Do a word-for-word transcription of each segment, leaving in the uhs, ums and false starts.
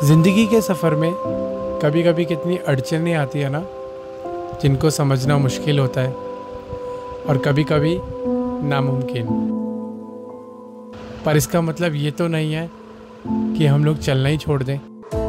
ज़िंदगी के सफ़र में कभी कभी कितनी अड़चनें आती है ना, जिनको समझना मुश्किल होता है और कभी कभी नामुमकिन। पर इसका मतलब ये तो नहीं है कि हम लोग चलना ही छोड़ दें।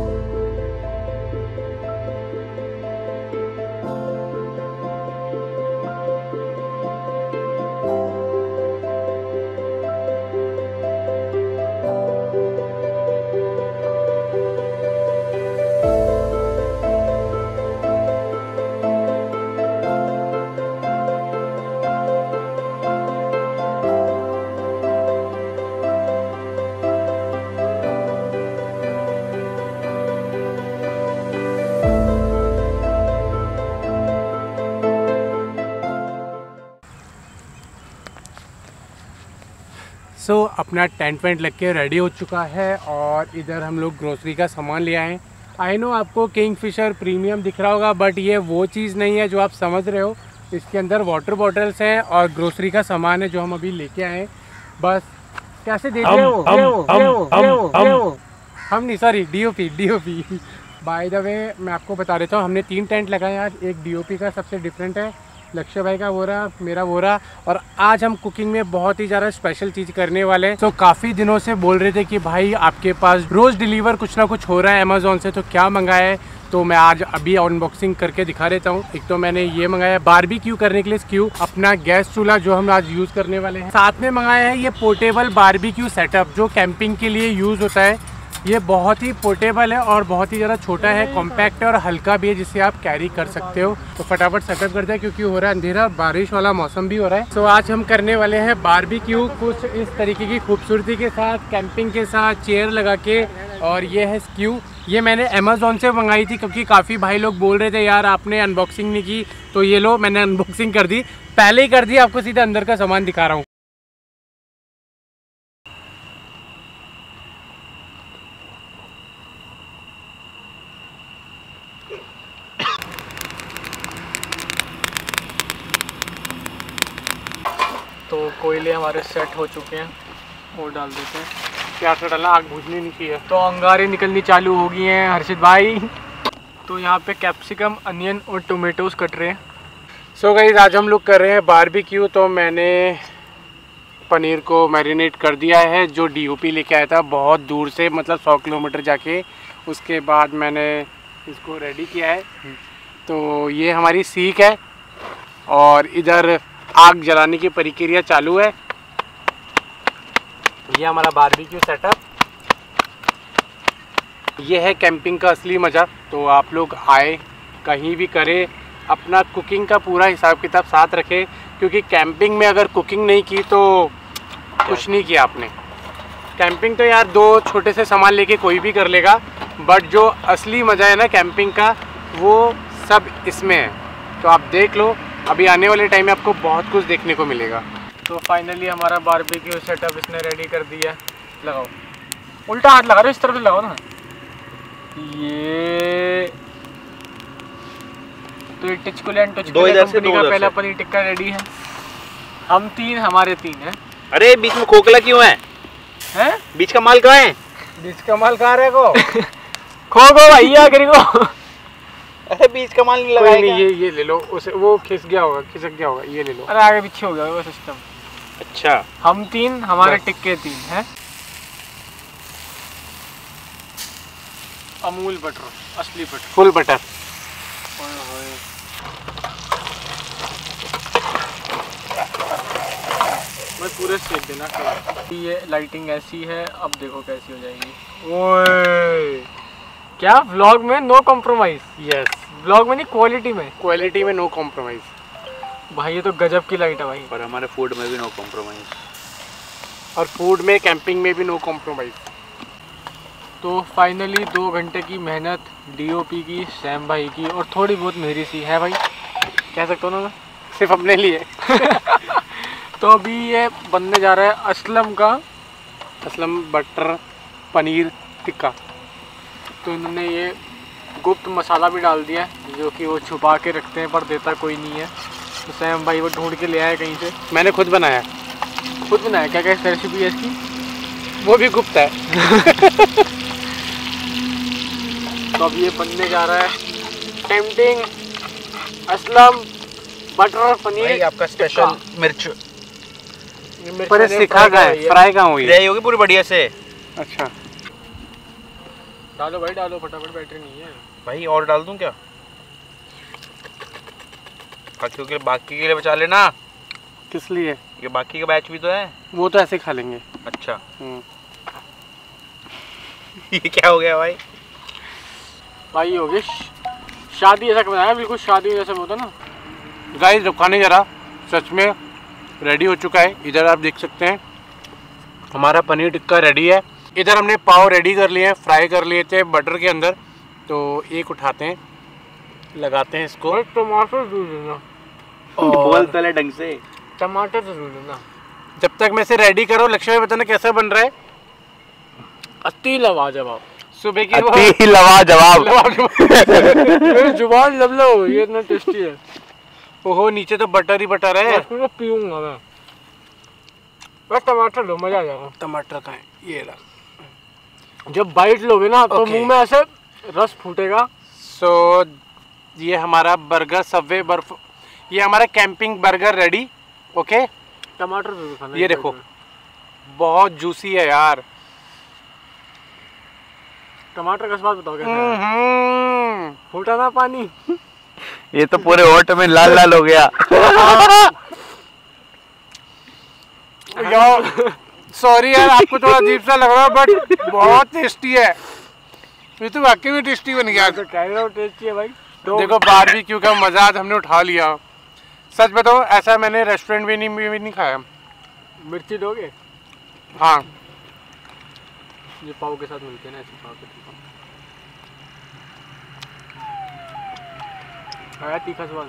सो so, अपना टेंट वेंट लग के रेडी हो चुका है और इधर हम लोग ग्रोसरी का सामान ले आए हैं। आई नो आपको किंगफिशर प्रीमियम दिख रहा होगा, बट ये वो चीज़ नहीं है जो आप समझ रहे हो। इसके अंदर वाटर बॉटल्स हैं और ग्रोसरी का सामान है जो हम अभी लेके आए हैं। बस कैसे देख रहे हो? हम, ये हो, हम, ये हो, हम, ये हो, हम, ये हो। हम नहीं, sorry, DOP DOP by the way मैं आपको बता देता हूँ, हमने तीन टेंट लगाए आज। एक डीओपी का सबसे डिफरेंट है, लक्ष्य भाई का वो रहा, मेरा वो रहा। और आज हम कुकिंग में बहुत ही ज़्यादा स्पेशल चीज़ करने वाले हैं। तो काफ़ी दिनों से बोल रहे थे कि भाई आपके पास रोज़ डिलीवर कुछ ना कुछ हो रहा है अमेज़ोन से, तो क्या मंगाया है। तो मैं आज अभी अनबॉक्सिंग करके दिखा देता हूँ। एक तो मैंने ये मंगाया बारबेक्यू करने के लिए स्क्यू, अपना गैस चूल्हा जो हम आज यूज़ करने वाले हैं। साथ में मंगाया है ये पोर्टेबल बारबेक्यू सेटअप जो कैंपिंग के लिए यूज़ होता है। ये बहुत ही पोर्टेबल है और बहुत ही ज़्यादा छोटा है, कॉम्पैक्ट है और हल्का भी है, जिससे आप कैरी कर सकते हो। तो फटाफट सेटअप करते हैं क्योंकि हो रहा है अंधेरा, बारिश वाला मौसम भी हो रहा है। तो आज हम करने वाले हैं बारबेक्यू कुछ इस तरीके की खूबसूरती के साथ, कैंपिंग के साथ, चेयर लगा के। और ये है स्क्यू, ये मैंने अमेज़ोन से मंगाई थी क्योंकि काफ़ी भाई लोग बोल रहे थे यार आपने अनबॉक्सिंग नहीं की। तो ये लो, मैंने अनबॉक्सिंग कर दी, पहले ही कर दी। आपको सीधा अंदर का सामान दिखा रहा हूँ। तो कोयले हमारे सेट हो चुके हैं, वो डाल देते हैं। प्याज से डालना, आग बुझनी नहीं चाहिए। तो अंगारें निकलनी चालू हो गई हैं हर्षित भाई। तो यहाँ पे कैप्सिकम, अनियन और टोमेटोज कट रहे हैं। सो so गाइस, आज हम लोग कर रहे हैं बारबेक्यू। तो मैंने पनीर को मैरिनेट कर दिया है, जो डीओपी लेके आया था बहुत दूर से, मतलब सौ किलोमीटर जाके। उसके बाद मैंने इसको रेडी किया है। तो ये हमारी सीख है और इधर आग जलाने की प्रक्रिया चालू है। ये हमारा बारबेक्यू सेटअप, ये है कैंपिंग का असली मज़ा। तो आप लोग आए, कहीं भी करें, अपना कुकिंग का पूरा हिसाब किताब साथ रखें, क्योंकि कैंपिंग में अगर कुकिंग नहीं की तो कुछ नहीं किया आपने। कैंपिंग तो यार दो छोटे से सामान लेके कोई भी कर लेगा, बट जो असली मज़ा है ना कैंपिंग का, वो सब इसमें है। तो आप देख लो, अभी आने वाले टाइम में आपको बहुत कुछ देखने को मिलेगा। तो फाइनली हमारा बारबेक्यू सेटअप इसने रेडी कर दिया है। लगाओ, उल्टा हाथ लगा दो, इस तरफ से लगाओ ना। ये तो ये टिचकुलेंट कंपनी का पहला पनीर टिक्का रेडी है। हम तीन, हमारे तीन है। अरे बीच में खोखला क्यों है? हैं? बीच का माल कहाँ है? बीच का माल कहाँ रहे को? खो गो भैया गिर गो। अरे बीच का माल नहीं लगाएगा। नहीं, ये ये ले लो, उसे वो खिस गया होगा, खिसक गया होगा, ये ले लो। अरे आगे पीछे हो गया वो सिस्टम। अच्छा, हम तीन, हमारे टिक्के तीन हैं। अमूल बटर, असली बटर, फुल बटर। मैं पूरे सेक देना। ये लाइटिंग ऐसी है, अब देखो कैसी हो जाएगी। ओए क्या व्लॉग में नो कॉम्प्रोमाइज? यस, व्लॉग में नहीं, क्वालिटी में, क्वालिटी में नो कॉम्प्रोमाइज। भाई ये तो गजब की लाइट है भाई। और हमारे फूड में भी नो कॉम्प्रोमाइज, और फूड में, कैंपिंग में भी नो कॉम्प्रोमाइज। तो फाइनली दो घंटे की मेहनत डीओपी की, सैम भाई की और थोड़ी बहुत मेरी सी है भाई, कह सकता हूँ ना, सिर्फ अपने लिए। तो अभी ये बनने जा रहा है असलम का, असलम बटर पनीर टिक्का। तो इन्होंने ये गुप्त मसाला भी डाल दिया है, जो कि वो छुपा के रखते हैं पर देता कोई नहीं है। तो सैम भाई वो ढूंढ के ले आए कहीं से। मैंने खुद बनाया, खुद बनाया। क्या क्या रेसिपी है इसकी, वो भी गुप्त है। तो अब ये बनने जा रहा है टेम्पटिंग असलम बटर पनीर। भाई आपका स्पेशल मिर्च पर सिखा गया है, फ्राई कहाँ हुई है होगी पूरी बढ़िया से। अच्छा डालो भाई डालो, फटाफट, बैटरी नहीं है भाई। और डाल दूं क्या? क्योंकि बाकी के लिए बचा लेना। किस लिए? ये बाकी का बैच भी तो है। वो तो ऐसे खा लेंगे। अच्छा ये क्या हो गया भाई? भाई हो गया शादी ऐसा बनाया, बिल्कुल शादी जैसा होता ना। गाइस जब खाने जा रहा सच में रेडी हो चुका है। इधर आप देख सकते हैं हमारा पनीर टिक्का रेडी है। इधर हमने पाव रेडी कर लिए हैं, फ्राई कर लिए थे बटर के अंदर। तो एक उठाते हैं, लगाते हैं इसको। टमाटर जरूर लेना, बोल तले ढंग से। टमाटर जरूर लेना। जब तक मैं इसे रेडी करो लक्ष्य भाई बताना कैसा बन रहा है। अति लाजवाब, सुबह की अति लाजवाब जुबान लब लो, ये इतना टेस्टी है। ओहो नीचे तो बटर ही बटर है। इसको पीऊंगा मैं। बस टमाटर लो, मजा आ जाएगा। टमाटर का है ये रहा। जब बाइट लोगे ना तो मुंह में ऐसे रस फूटेगा। सो ये हमारा बर्गर सबवे बर्फ, ये हमारा कैंपिंग बर्गर रेडी। ओके टमाटर जरूर खाना। ये देखो बहुत जूसी है यार। टमाटर का स्वाद बताओ कैसा? फूटा ना पानी। ये तो पूरे होठ में लाल लाल हो गया। सॉरी यार आपको थोड़ा अजीब सा लग रहा है बट बहुत टेस्टी है। ये तो वाकई में टेस्टी बन गया। तो कह रहा हूं टेस्टी है भाई। तो देखो बारबेक्यू का मजा आज हमने उठा लिया। सच बताओ ऐसा मैंने रेस्टोरेंट भी नहीं भी नहीं खाया। मिर्ची दोगे? हाँ ये पाव के साथ मिलते हैं ना, ऐसे पाव के आया तीखा स्वाद।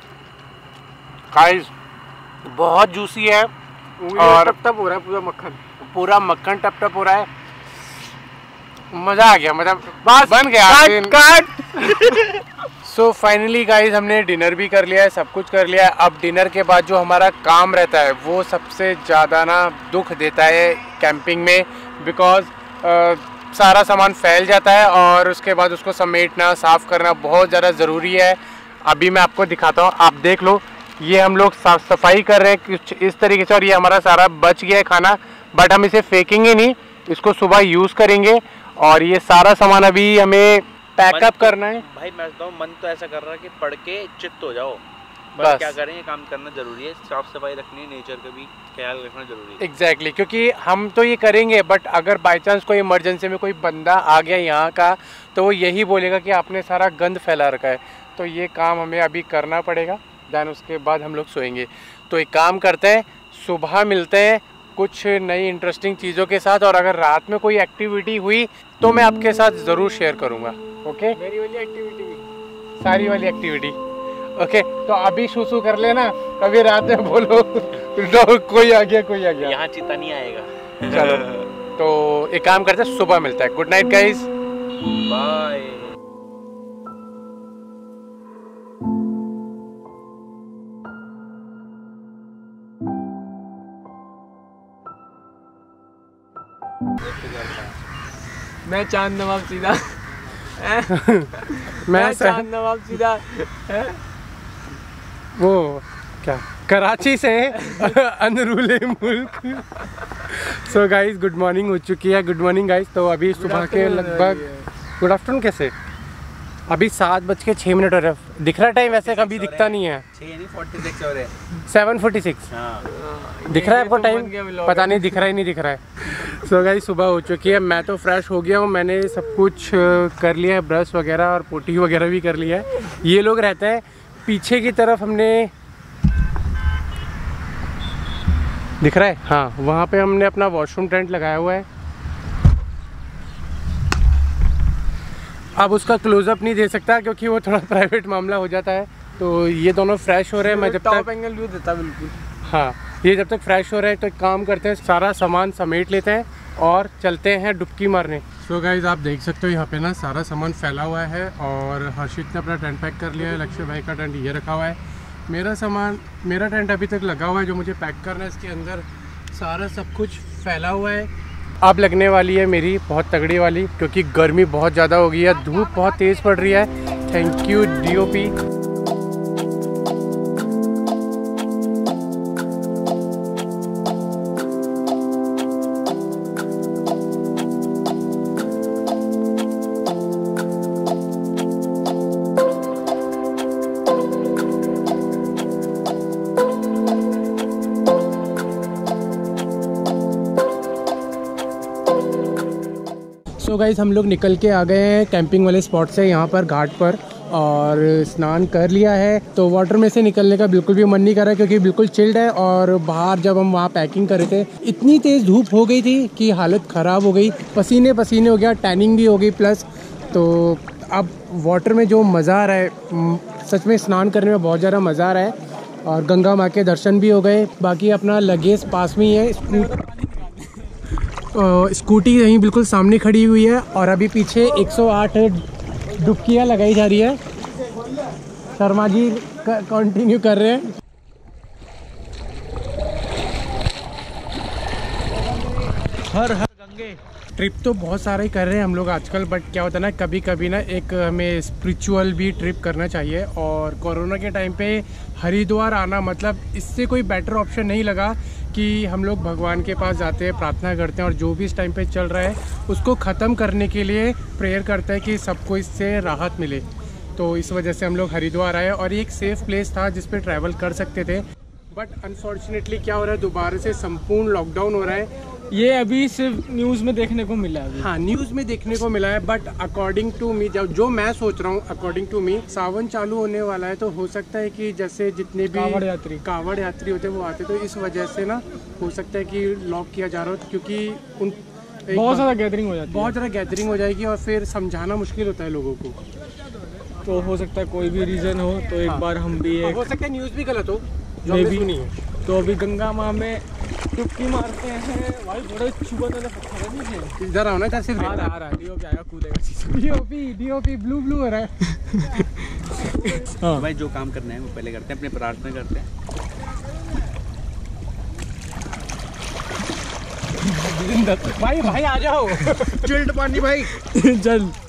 गाइस बहुत जूसी है और टप टप हो रहा है पूरा मक्खन, पूरा मक्खन टप टप हो रहा है। मजा आ गया, मतलब बस बन गया काट। सो फाइनली गाइस हमने डिनर भी कर लिया है, सब कुछ कर लिया है। अब डिनर के बाद जो हमारा काम रहता है वो सबसे ज़्यादा ना दुख देता है कैंपिंग में, बिकॉज सारा सामान फैल जाता है और उसके बाद उसको समेटना साफ़ करना बहुत ज़्यादा ज़रूरी है। अभी मैं आपको दिखाता हूँ, आप देख लो। ये हम लोग साफ सफाई कर रहे हैं कुछ इस तरीके से और ये हमारा सारा बच गया है खाना, बट हम इसे फेंकेंगे नहीं, इसको सुबह यूज़ करेंगे। और ये सारा सामान अभी हमें पैकअप करना है। भाई मैं बताऊँ मन तो ऐसा कर रहा है कि पढ़ के चित्त हो जाओ, बस क्या करें, ये काम करना जरूरी है। साफ सफाई रखनी है, नेचर का भी ख्याल रखना जरूरी है। एग्जैक्टली exactly, क्योंकि हम तो ये करेंगे बट अगर बाई चांस कोई इमरजेंसी में कोई बंदा आ गया यहाँ का तो वो यही बोलेगा कि आपने सारा गंद फैला रखा है। तो ये काम हमें अभी करना पड़ेगा, दैन उसके बाद हम लोग सोएंगे। तो एक काम करते हैं, सुबह मिलते हैं कुछ नई इंटरेस्टिंग चीज़ों के साथ, और अगर रात में कोई एक्टिविटी हुई तो मैं आपके साथ ज़रूर शेयर करूँगा। ओके मेरी वाली एक्टिविटी भी, सारी वाली एक्टिविटी। ओके तो अभी शूशू कर लेना, कभी रात में बोलो तो कोई आ गया कोई आ गया, यहाँ चीता नहीं आएगा। चलो तो एक काम करते हैं, सुबह मिलता है। Good night guys, bye. मैं चांद नवाब सीधा मैं चांद नवाब सीधा वो क्या कराची से अनरूले मुल्क। सो गाइस गुड मॉर्निंग हो चुकी है। Good morning guys. तो अभी सुबह के लगभग, गुड आफ्टरनून कैसे, अभी सात बज के छः मिनट हो रहे हैं। दिख रहा टाइम वैसे कभी दिखता नहीं है, सेवन फोर्टी सिक्स दिख रहा है आपको टाइम? पता नहीं दिख रहा ही नहीं दिख रहा है। सो गाइस सुबह हो चुकी है, मैं तो फ्रेश हो गया हूँ, मैंने सब कुछ कर लिया है, ब्रश वगैरह और पोटी वगैरह भी कर लिया है। ये लोग रहते हैं पीछे की तरफ, हमने दिख रहा है हाँ, वहाँ पे हमने अपना वॉशरूम टेंट लगाया हुआ है। अब उसका क्लोजअप नहीं दे सकता क्योंकि वो थोड़ा प्राइवेट मामला हो जाता है। तो ये दोनों फ्रेश हो रहे हैं, मैं जब तक एंगल व्यू देता बिल्कुल हाँ, ये जब तक फ्रेश हो रहे हैं तो एक काम करते हैं, सारा सामान समेट लेते हैं और चलते हैं डुबकी मारने। सो गाइस आप देख सकते हो यहाँ पे ना सारा सामान फैला हुआ है और हर्षित ने अपना टेंट पैक कर लिया है, लक्ष्य भाई का टेंट ये रखा हुआ है, मेरा सामान मेरा टेंट अभी तक लगा हुआ है जो मुझे पैक करना है। इसके अंदर सारा सब कुछ फैला हुआ है अब लगने वाली है मेरी बहुत तगड़ी वाली, क्योंकि गर्मी बहुत ज़्यादा हो गई है, धूप बहुत तेज़ पड़ रही है। Thank you DOP. So guys हम लोग निकल के आ गए हैं कैंपिंग वाले स्पॉट से, यहाँ पर घाट पर, और स्नान कर लिया है। तो वाटर में से निकलने का बिल्कुल भी मन नहीं कर रहा है, क्योंकि बिल्कुल चिल्ड है। और बाहर जब हम वहाँ पैकिंग कर रहे थे, इतनी तेज़ धूप हो गई थी कि हालत ख़राब हो गई, पसीने पसीने हो गया, टैनिंग भी हो गई प्लस। तो अब वाटर में जो मज़ा आ रहा है, सच में स्नान करने में बहुत ज़्यादा मज़ा आ रहा है। और गंगा माँ के दर्शन भी हो गए। बाकी अपना लगेज पास में ही है, स्कूट स्कूटी यहीं बिल्कुल सामने खड़ी हुई है। और अभी पीछे एक सौ आठ डुबकियाँ लगाई जा रही है। शर्मा जी कंटिन्यू कर रहे हैं। हर हर गंगे। ट्रिप तो बहुत सारे ही कर रहे हैं हम लोग आजकल, बट क्या होता है ना, कभी कभी ना एक हमें स्पिरिचुअल भी ट्रिप करना चाहिए। और कोरोना के टाइम पे हरिद्वार आना, मतलब इससे कोई बेटर ऑप्शन नहीं लगा कि हम लोग भगवान के पास जाते हैं, प्रार्थना करते हैं, और जो भी इस टाइम पे चल रहा है उसको ख़त्म करने के लिए प्रेयर करते हैं कि सबको इससे राहत मिले। तो इस वजह से हम लोग हरिद्वार आए, और ये एक सेफ़ प्लेस था जिस पे ट्रैवल कर सकते थे। बट अनफॉर्चुनेटली क्या हो रहा है, दोबारा से संपूर्ण लॉकडाउन हो रहा है। ये अभी सिर्फ न्यूज़ में देखने को मिला है। हाँ, न्यूज़ में देखने को मिला है, बट अकॉर्डिंग टू मी, जब जो मैं सोच रहा हूँ, अकॉर्डिंग टू मी सावन चालू होने वाला है, तो हो सकता है कि जैसे जितने भी कावड़ यात्री कावड़ यात्री होते हैं वो आते, तो इस वजह से ना हो सकता है कि लॉक किया जा रहा हो, क्योंकि उन बहुत ज़्यादा गैदरिंग हो जाती है बहुत ज़्यादा गैदरिंग हो जाएगी, और फिर समझाना मुश्किल होता है लोगों को। तो हो सकता है कोई भी रीज़न हो, तो एक हाँ। बार हम भी एक हो सकता है न्यूज़ भी गलत हो, मे भी नहीं है। तो अभी गंगा माँ में डुबकी मारते हैं। भाई बड़े चुभन वाले पत्थर हैं। इधर आओ ना, इधर सिर्फ आ रहा आ रहा डीओपी आएगा, कूदेगा। डीओपी डीओपी ब्लू ब्लू हो रहा है। हाँ भाई, जो काम करना है वो पहले करते हैं, अपनी प्रार्थना करते हैं। भाई भाई आ जाओ। चिल्ड पानी भाई। जल